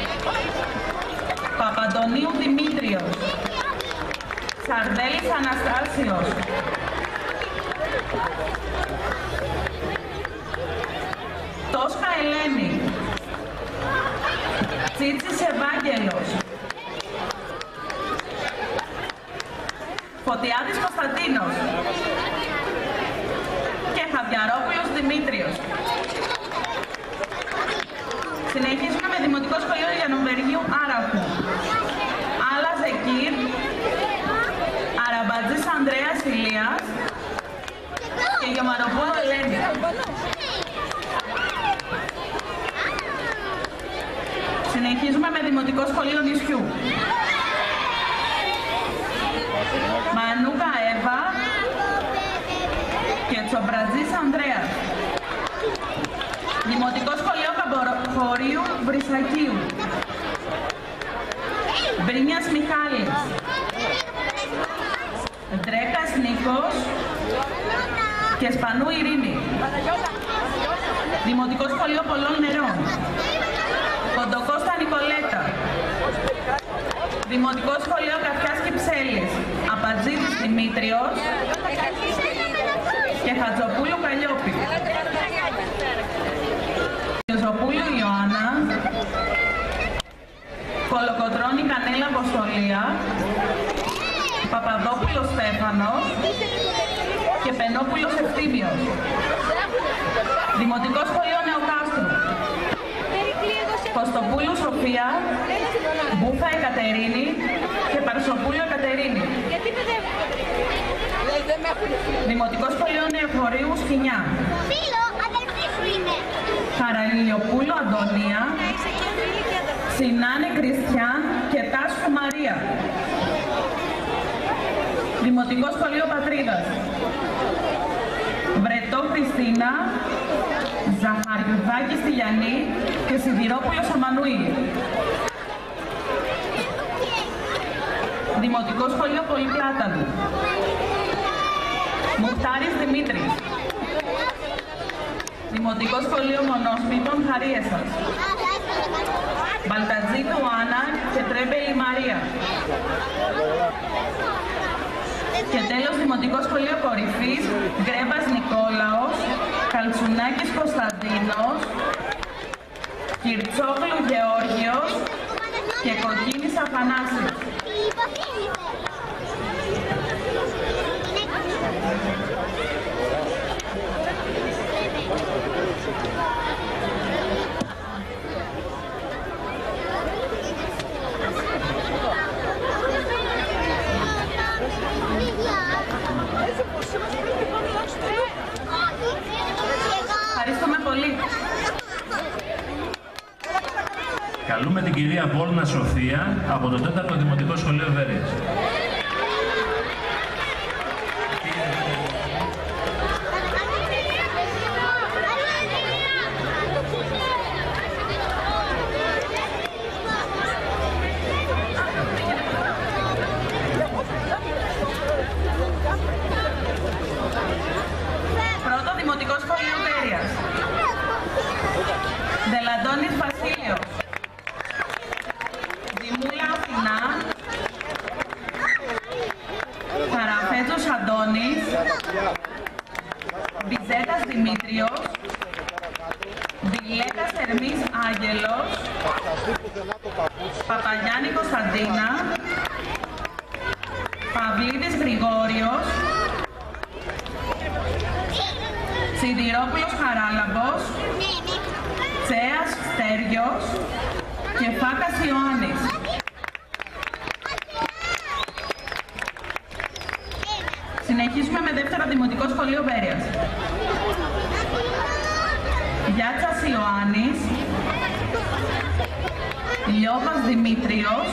Παπαντονίου Δημήτριος. Σαρδέλης Αναστάσιος. Τόσχα Ελένη. Τσίτσης Ευάγγελος. Φωτιάδης Κωνσταντίνος και Χαβιαρόπουλος Δημήτριος. Συνεχίζουμε με Δημοτικό Σχολείο Γιαννοβεργίου Άραχου. Άλλα Ζεκύρ, Αραμπατζής Ανδρέας Ηλίας και Γιωμαροπούλου Ελένη. Συνεχίζουμε με Δημοτικό Σχολείο Νησιού. Μανούκα Εύα και Τσομπρατζής Ανδρέας. Δημοτικό Σχολείο Καμποχωρίου Βρυσακίου. Μπρίνιας Μιχάλης. Ντρέκας Νίκος και Σπανού Ειρήνη. Δημοτικό Σχολείο Πολλών Νερών. Κοντοκώστα Νικολέτα. Δημοτικό Σχολείο Καφιάς Κυψέλης. Απατζίδης Δημήτριος και Χατζοπούλου Καλλιόπη. Ιωζοπούλου Ιωάννα. Κολοκοτρώνη Κανέλα Αποστολία. Παπαδόπουλος Στέφανος και Πενόπουλος Ευθύμιος. Δημοτικό Σχολείο Νεοκάστρου. Κωστοπούλου Σοφία, Μπούθα Εκατερίνη και Παρσοπούλου Εκατερίνη. Δημοτικό Σχολείο Νεοφορείου Σκηνιά. Χαραλιοπούλου Αντωνία, Συνάνε Κριστιαν και Τάσου Μαρία. Δημοτικό Σχολείο Πατρίδας. Βρετό Χριστίνα, Ζαχαριουδάκη Στυλιανή και Σιδηρόπουλος Αμανουήλ. Δημοτικό Σχολείο Πολυπλάτανου. Μουχτάρης Δημήτρης. Δημοτικό Σχολείο Μονοσπίτων Χαρίεσας. Μπαλτατζίδου Άννα και Τρέμπελη Μαρία. Και τέλος Δημοτικό Σχολείο Κορυφής Γκρέβας Νικόλαος, Καλτσουνάκης Κωνσταντίνος, Κυρτσόγλου Γεώργιος και Κοκκίνης Αφανάσιος. Ευχαριστούμε πολύ. Καλούμε την κυρία Βόλνα Σοφία από το 4ο Δημοτικό Σχολείο Βέρειας. Πρώτο Δημοτικό Σχολείο Βέρειας. Δελαντώνης Βασίλειος. Δημούλα Αθηνά. Καραφέτζος Αντώνης. Μπιζέτας Δημήτριος. Βιλέτας Ερμής Άγγελος. Παπαγιάννη Κωνσταντίνα. Παυλίδης Γρηγόριος. Σιδηρόπουλος Χαράλαμπος. Τσέας Στέργιος και Φάκας Ιωάννης. Συνεχίζουμε με δεύτερο Δημοτικό Σχολείο Βέρειας. Γιάτσας Ιωάννης. Λιώβας Δημήτριος.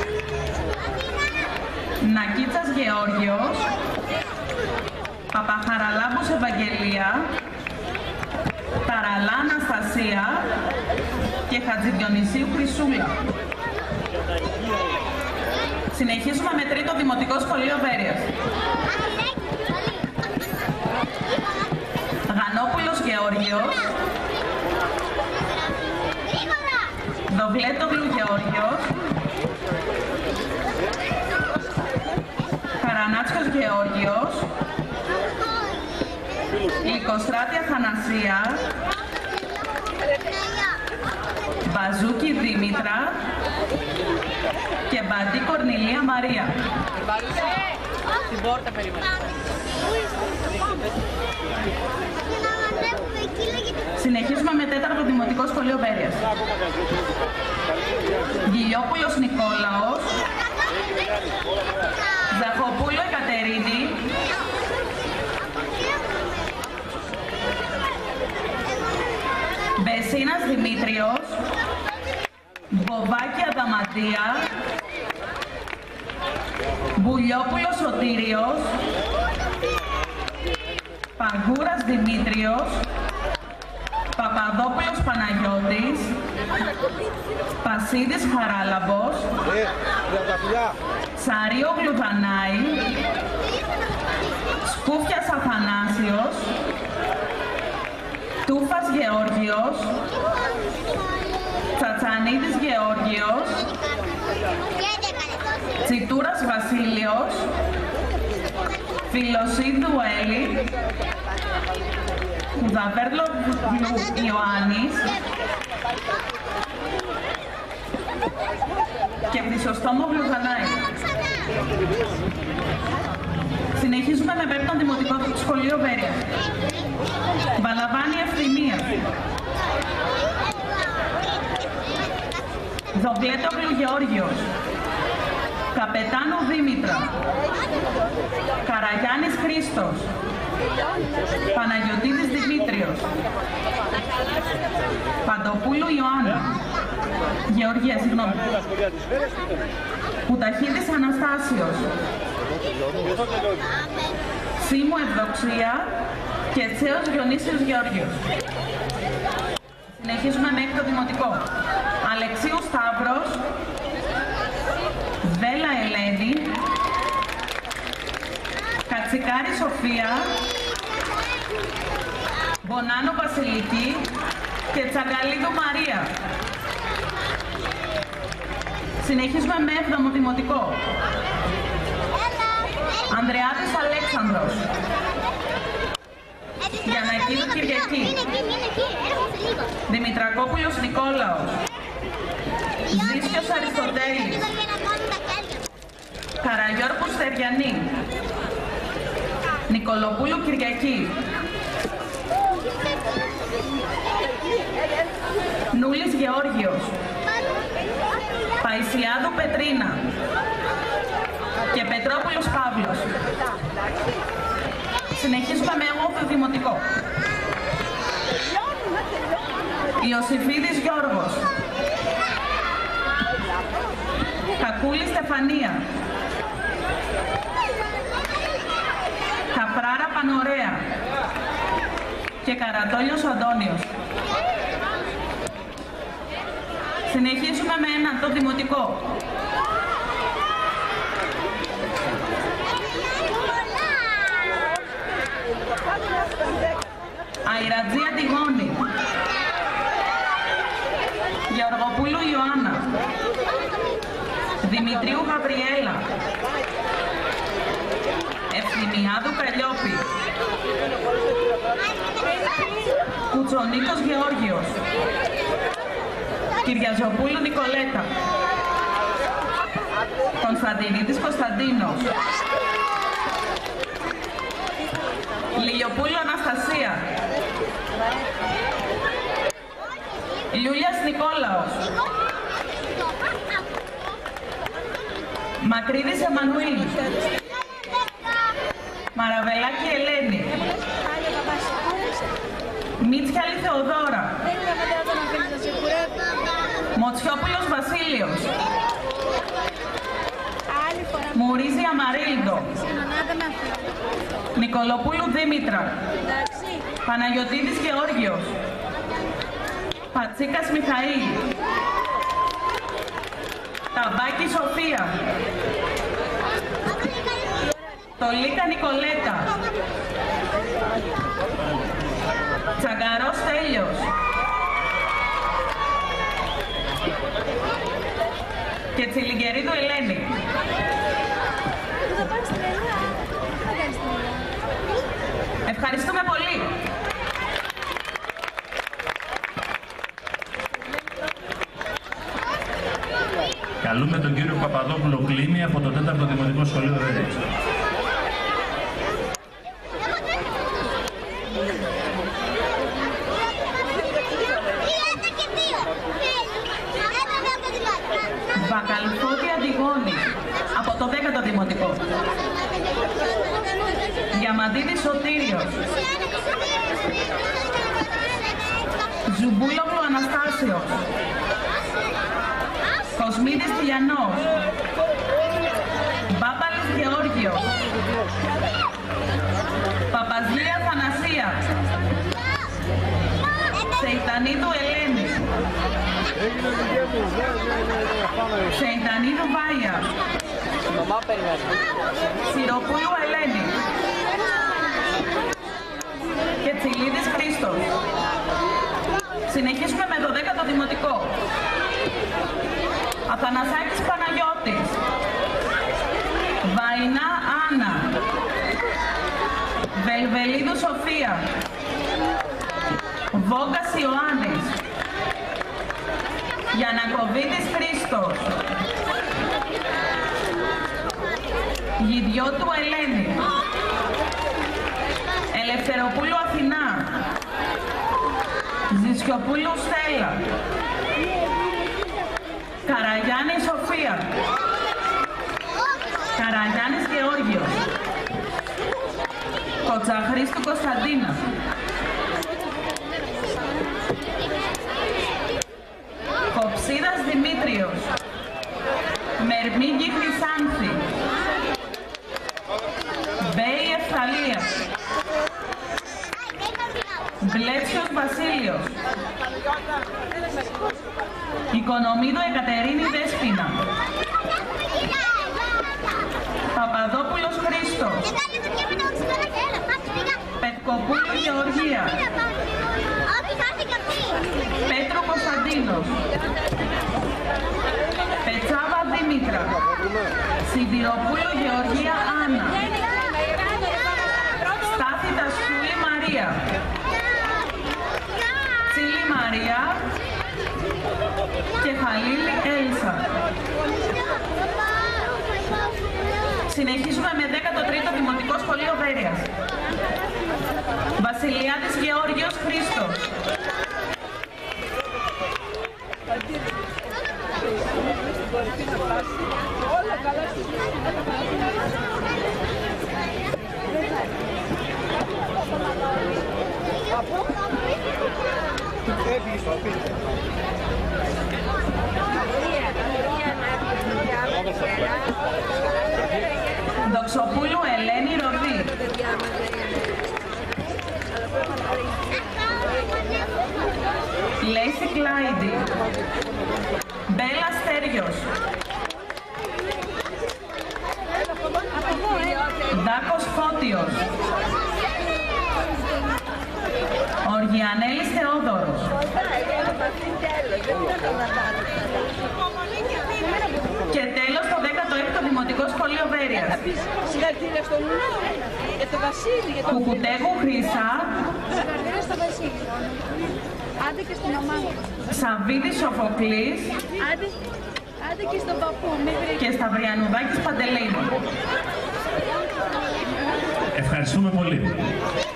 Νακίτσας Γεώργιος. Παπαχαραλάμπους Ευαγγελία. Ταραλά Αναστασία και Χατζηδιονυσίου Χρυσούλα. Συνεχίζουμε με τρίτο Δημοτικό Σχολείο Βέρειας. Γανόπουλος Γεώργιος. Δοβλέτογλου Γεώργιος, Καρανάτσιος Γεώργιος, Λυκοστράτη Αθανασία, Μπαζούκη Δήμητρα και Μπαντή Κορνηλία Μαρία. Στην πόρτα περιμένουμε. Συνεχίζουμε με 4ο Δημοτικό Σχολείο Μπέρειας. Γιλιόπουλος Νικόλαος, Ζαχοπούλο Εκατερίνη, Μπεσίνας Δημήτριος, Μποβάκη Αδαμαντία, Μπουλιόπουλος Σωτήριος, Παγκούρας Δημήτριος, Παπαδόπουλος Παναγιώτης, Πασίδης Χαράλαμπος, Σαρίου Δανάη, Σκούφιας Αθανάσιος, Τούφας Γεώργιος, Τσατσανίδης Γεώργιος, Τσιτούρας Βασίλειος, Φιλοσίδου Έλλη, Κουδαβέρλο Ιωάννης και Χρυσοστόμογλου Δανάη. Συνεχίζουμε με 5ο Δημοτικό Σχολείο Μπέρειας. Βαλαβάνη Ευθυμία, Δοβλέτογλου Γεώργιος, Καπετάνου Δήμητρα, Καραγιάννης Χρήστος, Παναγιωτίδης Δημήτριος, Παντοπούλου Ιωάννα, Γεωργία, συγγνώμη, Κουταχίδης Αναστάσιος, Σίμου Ευδοξία και Τσέος Διονύσιος Γεώργιος. Συνεχίζουμε με 6ο Δημοτικό. Αλεξίου Σταύρος, Βέλα Ελένη, Κατσικάρη Σοφία, Μπονάνο Βασιλική και Τσαγκαλίδου Μαρία. Συνεχίζουμε με 7ο Δημοτικό. Ανδρεάτης Αλέξανδρος, Γιαννακίδου Κυριακή, Δημητρακόπουλος Νικόλαος, Ζήσιος Αριστοτέλης, Καραγιώργου Στεριανή, Νικολοπούλου Κυριακή, Νούλης Γεώργιος, Παϊσιάδου Πετρίνα και Πετρόπουλος Παύλος. Συνεχίζουμε με 8ο Δημοτικό. Ιωσήφιδης Γιώργος, Κακούλη Στεφανία, Καπράρα Πανωρέα και Καρατόλιος Αντώνιος. Συνεχίζουμε με 9ο Δημοτικό. Αϊρατζή Αντιγόνη, Γεωργοπούλου Ιωάννα, Δημητρίου Γαβριέλα, Ευθυμιάδου Καλλιόπη, Κουτσονίκος Γεώργιος, Κυριαζοπούλου Νικολέτα, Κωνσταντινίδης Κωνσταντίνος, Λιλιοπούλου Αναστασία, Λιούλιας Νικόλαος, Μακρύδης Εμμανουήλ, Μαραβελάκη Ελένη, Μίτσιαλη Θεοδώρα, Μοτσιόπουλος Βασίλειος, Μουρίζη Αμαρίλντο, Νικολοπούλου Δήμητρα, Παναγιωτίδης Γεώργιος, Πατσίκας Μιχαήλ, Ταμπάκη Σοφία, Τολίκα Νικολέτα, Τσαγκαρός Τέλειος, και Τσιλιγκερίδου Ελένη. Ευχαριστούμε πολύ. Καλούμε τον κύριο Παπαδόπουλο Κλήμη από το 4ο Δημοτικό Σχολείο Βέρειας. Βακαλφώτη Αντιγόνη από το 10ο Δημοτικό. Διαμαντίδης Σωτήριος. Ζουμπούλογλου Αναστάσιος. Κοσμίδης Τηλιανός. Μπάμπαλης Γεώργιος. Παπαζλία Θανασία. Σεϊτανίδου Ελένη. Σεϊτανίδου Βάια. Σιροπούλου Ελένη. Και Τσιλίδης Χρήστος. Συνεχίζουμε με το 10ο Δημοτικό. Αθανασάκης Παναγιώτης. Βαϊνά Άννα. Βελβελίδου Σοφία. Βόγκας Ιωάννης. Γιανακοβίτης Χρήστος. Γηδιώτου Ελένη. Ελευθεροπούλου Αθηνά. Ζησιοπούλου Στέλλα. Καραγιάννη Σοφία. Καραγιάννης Γεώργιος. Κοτσαχρήστου Κωνσταντίνα. Κοψίδας Δημήτριος. Μερμήγκη Χρυσάνθη. Μπέη Ευθαλία. Βλέψιος Βασίλειος. Οικονομίδου Εκατερίνη Δέσποινα. Παπαδόπουλος Χρήστος. Πετκοπούλου Γεωργία. Πέτρο Κωνσταντίνος. Πετσάβα Δήμητρα. Σιδηροπούλου Γεωργία Άννα. Στάθη Τασχούλη Μαρία. Τσίλη Μαρία και Χαλίλη Έλσα. Συνεχίζουμε με 13ο Δημοτικό Σχολείο Βέρειας. Βασιλιάδης Γεώργιος Χρήστος. Δοξοπούλου Ελένη Ροδί. Λέση Κλάιντι. Μπέλα Στέριος. Δάκος Φώτιος. Οργιανέλης Θεόδωρος. Και τέλος το 16ο Δημοτικό Σχολείο Βέρειας. Συγχαρητήρια στον Λουνό, για το Βασίλη. Κουκουτέγου Χρυσά. Συγχαρητήρια στο Βασίλη. Άντε και στην ομάδα. Σαββίδης Σοφοκλής. Άντε και στον παππού. Και Σταυριανουδάκης Παντελεήμων. Ευχαριστούμε πολύ.